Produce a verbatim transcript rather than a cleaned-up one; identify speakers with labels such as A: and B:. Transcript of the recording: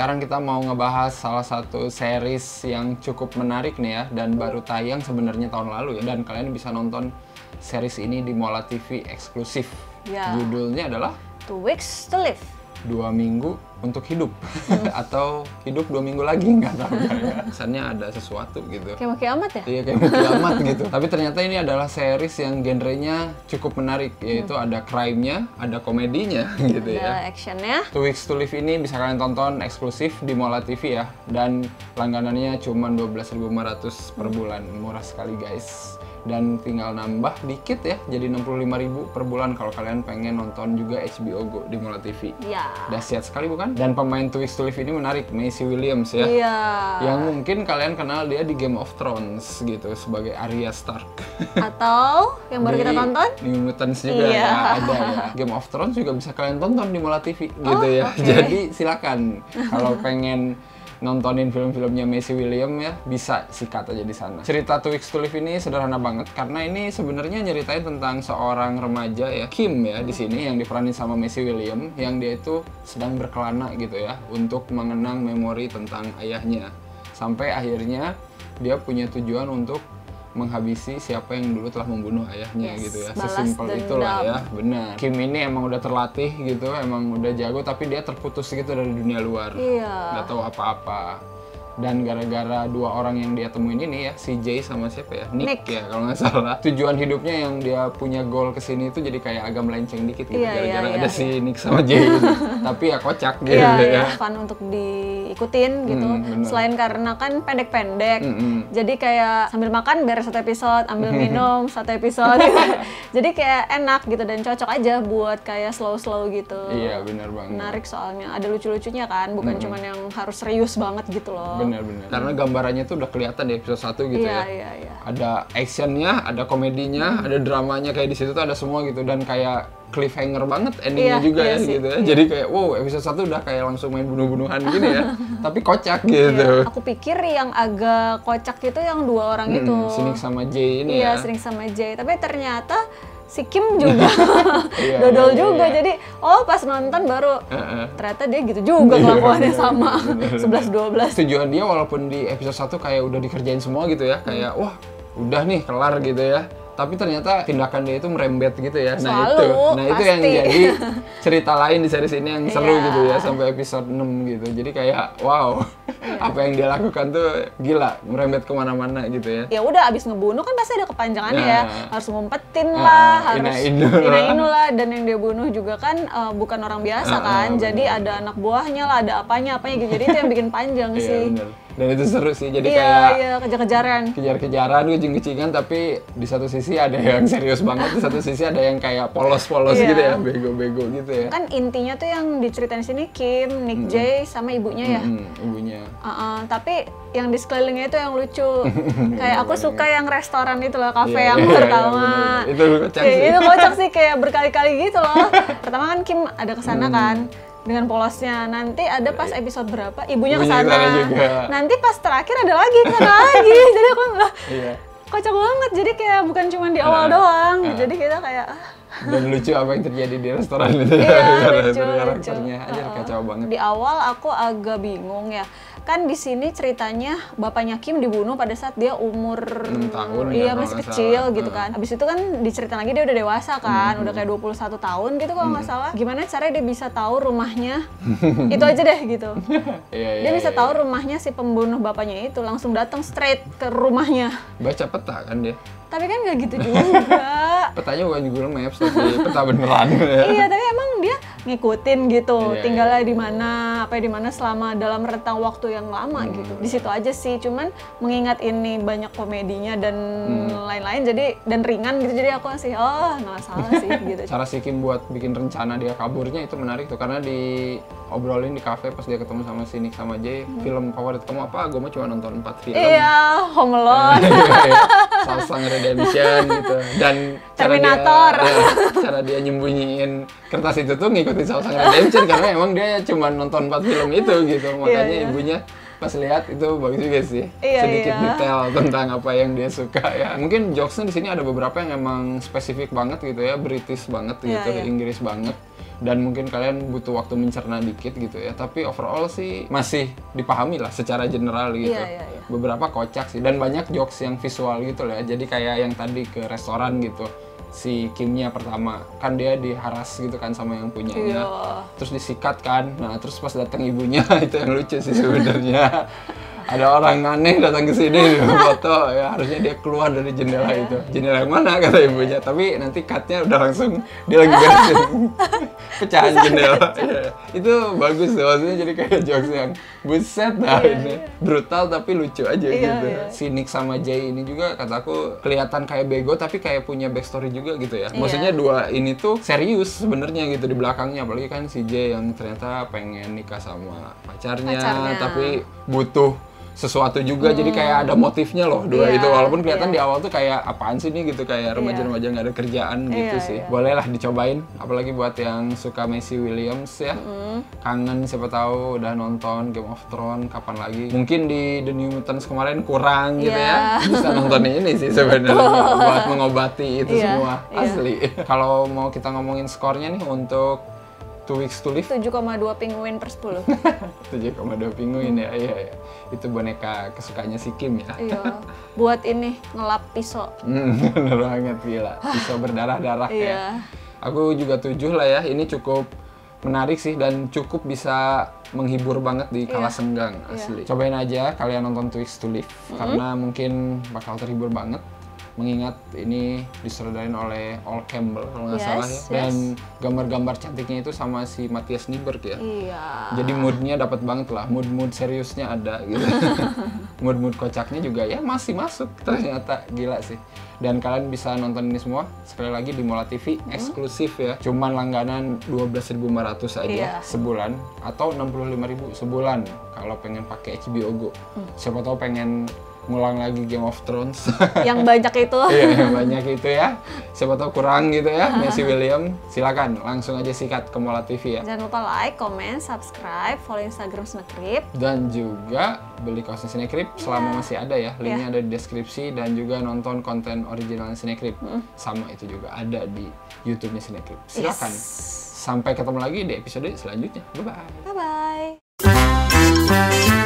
A: sekarang kita mau ngebahas salah satu series yang cukup menarik nih ya, dan baru tayang sebenarnya tahun lalu ya, dan kalian bisa nonton series ini di Mola T V eksklusif.
B: Ya.
A: Judulnya adalah
B: Two Weeks to Live.
A: Dua minggu untuk hidup atau hidup dua minggu lagi, nggak tahu ya. Kesannya ada sesuatu gitu.
B: Kayak mau kiamat ya?
A: Iya, kayak mau kiamat gitu. Tapi ternyata ini adalah series yang genrenya cukup menarik, yaitu hmm. ada crime-nya, ada komedinya gitu
B: ada
A: ya.
B: Ada actionnya.
A: Two Weeks to Live ini bisa kalian tonton eksklusif di Mola T V ya, dan langganannya cuma dua belas ribu lima ratus per bulan, murah sekali guys. Dan tinggal nambah dikit ya, jadi enam puluh lima ribu per bulan kalau kalian pengen nonton juga H B O Go di Mola T V.
B: Iya.
A: Dahsyat sekali bukan? Dan pemain Two Weeks to Live ini menarik, Maisie Williams ya.
B: Iya.
A: Yang mungkin kalian kenal dia di Game of Thrones gitu sebagai Arya Stark.
B: Atau yang baru
A: di
B: kita tonton?
A: New Mutants juga
B: iya.
A: ya, ada ya. Game of Thrones juga bisa kalian tonton di Mola T V gitu
B: oh,
A: ya.
B: Okay.
A: Jadi silakan kalau pengen nontonin film-filmnya Maisie Williams ya, bisa sikat aja di sana. Cerita Two Weeks to Live ini sederhana banget karena ini sebenarnya nyeritain tentang seorang remaja ya, Kim ya di sini, yang diperanin sama Maisie Williams, yang dia itu sedang berkelana gitu ya untuk mengenang memori tentang ayahnya. Sampai akhirnya dia punya tujuan untuk menghabisi siapa yang dulu telah membunuh ayahnya
B: yes,
A: gitu ya.
B: Balas
A: Sesimpel
B: dendam.
A: itulah ya, benar. Kim ini emang udah terlatih gitu, emang udah jago, tapi dia terputus gitu dari dunia luar.
B: Iya.
A: Nggak tahu apa-apa. Dan gara-gara dua orang yang dia temuin ini ya, si Jay sama siapa ya? Nick,
B: Nick.
A: ya kalau nggak salah. Tujuan hidupnya yang dia punya goal kesini itu jadi kayak agak melenceng dikit gitu.
B: Iya,
A: gara-gara
B: iya,
A: ada
B: iya,
A: si
B: iya.
A: Nick sama Jay gitu. Tapi ya kocak gitu
B: iya,
A: ya.
B: iya, fun untuk diikutin gitu.
A: Hmm,
B: Selain karena kan pendek-pendek,
A: Mm-mm.
B: jadi kayak sambil makan beres satu episode, ambil minum satu episode. Jadi kayak enak gitu dan cocok aja buat kayak slow-slow gitu.
A: Iya, benar banget.
B: Menarik soalnya, ada lucu-lucunya kan, bukan
A: Mm-mm.
B: cuman yang harus serius banget gitu loh.
A: Benar-benar. Karena gambarannya tuh udah kelihatan di episode satu gitu
B: Iya,
A: ya.
B: iya, iya.
A: Ada actionnya, ada komedinya, ada dramanya, kayak di situ tuh ada semua gitu, dan kayak cliffhanger banget endingnya
B: Iya,
A: juga
B: iya
A: ya
B: sih,
A: gitu ya.
B: iya.
A: Jadi kayak wow, episode satu udah kayak langsung main bunuh-bunuhan gini ya. Tapi kocak gitu.
B: Iya. Aku pikir yang agak kocak itu yang dua orang
A: Mm-mm,
B: itu.
A: si Nick sama Jay ini
B: Iya,
A: ya.
B: sering sama Jay. Tapi ternyata si Kim juga
A: Iya,
B: dodol
A: iya,
B: juga.
A: iya.
B: Jadi, oh pas nonton baru
A: Uh-uh.
B: ternyata dia gitu juga kelakuannya
A: Iya,
B: sama.
A: bener.
B: sebelas dua belas.
A: Tujuan dia walaupun di episode satu kayak udah dikerjain semua gitu ya, kayak wah udah nih kelar gitu ya. Tapi ternyata tindakan dia itu merembet gitu ya. Nah
B: Selalu,
A: itu, nah itu yang
B: pasti.
A: jadi cerita lain di series ini yang seru
B: Iya.
A: gitu ya, sampai episode enam gitu. Jadi kayak wow, apa yang dia lakukan tuh gila, merembet kemana-mana gitu ya.
B: Ya udah abis ngebunuh kan pasti ada kepanjangannya ya.
A: Nah.
B: Harus ngumpetin
A: Nah,
B: lah, harus
A: ina-inu lah.
B: ina-inu lah. Dan yang dia bunuh juga kan uh, bukan orang biasa
A: Ah,
B: kan.
A: ah,
B: Jadi
A: bener.
B: ada anak buahnya lah, ada apanya apanya gitu. Jadi itu yang bikin panjang
A: Iya
B: sih.
A: bener. Dan itu seru sih, jadi
B: Iya,
A: kayak
B: iya, kejar-kejaran.
A: kejar-kejaran, kucing-kucingan, tapi di satu sisi ada yang serius banget, di satu sisi ada yang kayak polos-polos
B: Iya.
A: gitu ya, bego-bego gitu ya.
B: Kan intinya tuh yang diceritain di sini Kim, Nick Jay sama ibunya ya.
A: Mm-mm, ibunya.
B: Uh-uh, tapi yang di sekelilingnya itu yang lucu. Kayak aku suka yang restoran itu loh, kafe
A: Iya,
B: yang
A: iya,
B: pertama.
A: iya, bener. Itu kocak
B: Kayak
A: sih.
B: Itu kocak sih, kayak berkali-kali gitu loh. Pertama kan Kim ada kesana kan dengan polosnya. Nanti ada pas episode berapa ibunya
A: Ibunya
B: kesana.
A: kesana juga.
B: Nanti pas terakhir ada lagi kesana lagi. Jadi aku lah
A: Iya.
B: kocak banget. Jadi kayak bukan cuma di awal
A: Uh,
B: doang.
A: uh.
B: Jadi kita kayak ah,
A: Dan lucu apa yang terjadi di restoran itu.
B: iya,
A: Gara-gara
B: lucu, lucu.
A: karakternya aja
B: Uh-uh.
A: kacau banget.
B: Di awal aku agak bingung ya. Kan di sini ceritanya bapaknya Kim dibunuh pada saat dia umur
A: enam tahun ya,
B: iya
A: kalau
B: masih
A: nggak
B: kecil
A: salah.
B: gitu
A: Uh.
B: kan. Habis itu kan diceritain lagi dia udah dewasa kan, udah kayak dua puluh satu tahun gitu kalau nggak salah. Gimana caranya dia bisa tahu rumahnya? Itu aja deh gitu.
A: Iya, iya,
B: Dia bisa
A: iya,
B: tahu
A: iya.
B: rumahnya si pembunuh bapaknya itu, langsung datang straight ke rumahnya.
A: Baca peta kan dia.
B: Tapi kan nggak gitu juga.
A: Petanya bukan Google Maps, tapi peta beneran ya.
B: Iya, tapi emang dia ngikutin gitu,
A: Iya,
B: tinggalnya
A: iya.
B: di mana, apa di mana selama dalam rentang waktu yang lama gitu. Di situ aja sih, cuman mengingat ini banyak komedinya dan lain-lain, jadi dan ringan gitu, jadi aku masih oh nggak masalah sih gitu.
A: Cara si Kim buat bikin rencana dia kaburnya itu menarik tuh, karena di obrolin di kafe pas dia ketemu sama si Nick sama Jay, film favorit kamu apa? Gue mah cuma nonton empat film.
B: Iya, Home Alone,
A: Shawshank Redemption gitu, dan
B: Terminator.
A: cara dia, ya, cara dia nyembunyiin kertas itu tuh ngikutin Shawshank Redemption karena emang dia cuma nonton empat film itu gitu, makanya
B: Iya, iya.
A: ibunya pas lihat itu bagus juga sih,
B: Iya,
A: sedikit
B: iya.
A: detail tentang apa yang dia suka ya. Mungkin jokesnya di sini ada beberapa yang emang spesifik banget gitu ya, British banget gitu,
B: Iya, iya.
A: Inggris banget. dan mungkin kalian butuh waktu mencerna dikit gitu ya. Tapi overall sih masih dipahami lah secara general gitu.
B: Iya, iya, iya.
A: Beberapa kocak sih dan banyak jokes yang visual gitu lah ya. Jadi kayak yang tadi ke restoran gitu. Si Kimnya pertama kan dia diharas gitu kan sama yang punyanya,
B: Iya.
A: terus disikat kan, nah terus pas datang ibunya itu yang lucu sih sebenarnya. Ada orang aneh datang ke sini foto, ya harusnya dia keluar dari jendela itu. Jendela yang mana kata ibunya, tapi nanti cutnya udah langsung dia lagi beresin pecahan jendela. Ya, itu bagus tuh, maksudnya jadi kayak jokes yang buset dah ini brutal tapi lucu aja
B: Iya,
A: gitu.
B: iya.
A: Si Nick sama Jay ini juga kataku kelihatan kayak bego tapi kayak punya backstory juga gitu ya. Maksudnya dua ini tuh serius sebenarnya gitu di belakangnya, apalagi kan si Jay yang ternyata pengen nikah sama pacarnya,
B: Pacarnya.
A: tapi butuh sesuatu juga, jadi kayak ada motifnya loh dua
B: Iya,
A: itu, walaupun kelihatan
B: iya.
A: di awal tuh kayak apaan sih nih gitu, kayak remaja-remaja nggak ada kerjaan gitu
B: Iya,
A: sih.
B: iya.
A: Boleh lah dicobain, apalagi buat yang suka Maisie Williams ya, kangen siapa tahu udah nonton Game of Thrones kapan lagi, mungkin di The New Mutants kemarin kurang gitu
B: Iya.
A: ya, bisa nonton ini sih sebenarnya buat mengobati itu
B: Iya,
A: semua
B: iya.
A: asli. Kalau mau kita ngomongin skornya nih untuk Two Weeks to Live,
B: tujuh koma dua penguin per sepuluh.
A: tujuh koma dua penguin ya, iya, iya. Itu boneka kesukaannya si Kim ya.
B: Iya. Buat ini ngelap pisau.
A: Hmm, bener banget, gila. Pisau berdarah-darah
B: Iya.
A: ya. Aku juga tujuh lah ya, ini cukup menarik sih dan cukup bisa menghibur banget di kala
B: Iya.
A: senggang, asli. Cobain aja kalian nonton Two Weeks to Live, karena mungkin bakal terhibur banget. Mengingat ini disutradarain oleh Ol Campbell kalau nggak
B: Yes,
A: salah ya.
B: yes.
A: Dan gambar-gambar cantiknya itu sama si Matthias Nyberg ya.
B: Iya.
A: Jadi moodnya dapat banget lah, mood-mood seriusnya ada gitu. Mood-mood kocaknya juga ya masih masuk ternyata, gila sih. Dan kalian bisa nonton ini semua sekali lagi di Mola T V eksklusif ya. Cuman langganan dua belas ribu lima ratus aja
B: Iya.
A: sebulan atau enam puluh lima ribu sebulan kalau pengen pakai H B O Go. Siapa tahu pengen ngulang lagi Game of Thrones.
B: Yang banyak itu.
A: Iya, yang banyak itu ya. Siapa tahu kurang gitu ya, Maisie Williams. Silakan langsung aja sikat ke Mola T V ya.
B: Jangan lupa like, comment, subscribe, follow Instagram Snakrip.
A: Dan juga beli kaosnya Cinecrip selama masih ada ya. Linknya ada di deskripsi, dan juga nonton konten original Cinecrip. Sama itu juga ada di YouTube-nya Cinecrip. Silakan.
B: Yes.
A: Sampai ketemu lagi di episode selanjutnya. Bye bye.
B: Bye bye.